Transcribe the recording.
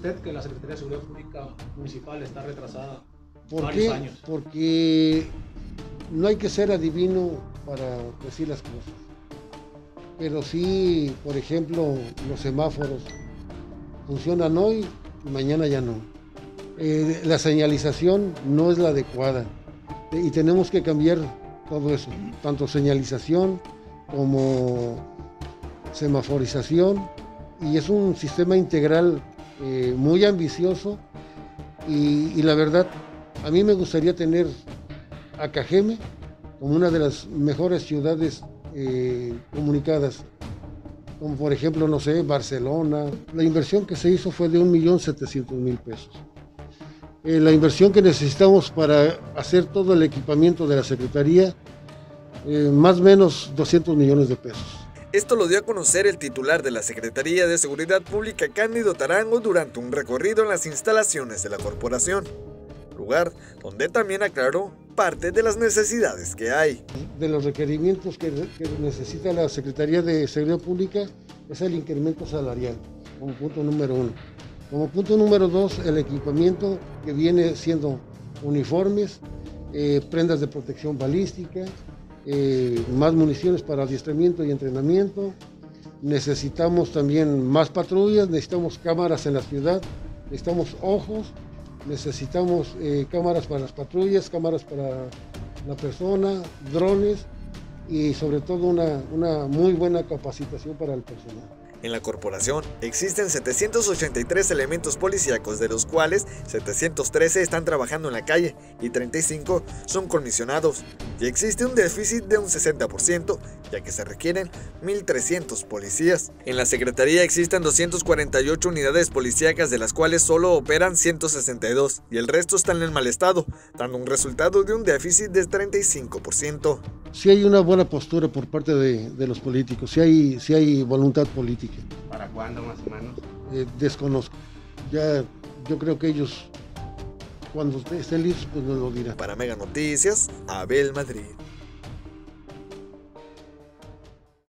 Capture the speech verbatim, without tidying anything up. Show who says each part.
Speaker 1: usted que la Secretaría de Seguridad Pública Municipal está retrasada
Speaker 2: ¿Por
Speaker 1: varios
Speaker 2: qué?
Speaker 1: años?
Speaker 2: Porque no hay que ser adivino para decir las cosas. Pero sí, por ejemplo, los semáforos funcionan hoy y mañana ya no. Eh, la señalización no es la adecuada y tenemos que cambiar todo eso, tanto señalización como semaforización, y es un sistema integral eh, muy ambicioso y, y la verdad, a mí me gustaría tener a Cajeme como una de las mejores ciudades eh, comunicadas, como por ejemplo, no sé, Barcelona. La inversión que se hizo fue de un millón setecientos mil pesos. Eh, la inversión que necesitamos para hacer todo el equipamiento de la Secretaría, eh, más o menos doscientos millones de pesos.
Speaker 3: Esto lo dio a conocer el titular de la Secretaría de Seguridad Pública, Cándido Tarango, durante un recorrido en las instalaciones de la corporación, lugar donde también aclaró parte de las necesidades que hay.
Speaker 2: De los requerimientos que, que necesita la Secretaría de Seguridad Pública es el incremento salarial, como punto número uno. Como punto número dos, el equipamiento que viene siendo uniformes, eh, prendas de protección balística, eh, más municiones para adiestramiento y entrenamiento. Necesitamos también más patrullas, necesitamos cámaras en la ciudad, necesitamos ojos, necesitamos eh, cámaras para las patrullas, cámaras para la persona, drones y sobre todo una, una muy buena capacitación para el personal.
Speaker 3: En la corporación existen setecientos ochenta y tres elementos policíacos, de los cuales setecientos trece están trabajando en la calle y treinta y cinco son comisionados. Y existe un déficit de un sesenta por ciento, ya que se requieren mil trescientos policías. En la Secretaría existen doscientas cuarenta y ocho unidades policíacas, de las cuales solo operan ciento sesenta y dos y el resto están en mal estado, dando un resultado de un déficit de treinta y cinco por ciento.
Speaker 2: Sí hay una buena postura por parte de, de los políticos, sí hay, sí hay voluntad política.
Speaker 4: ¿Para cuándo más o menos?
Speaker 2: Eh, desconozco. Ya yo creo que ellos, cuando estén listos, pues nos lo dirán.
Speaker 3: Para Mega Noticias, Abel Madrid.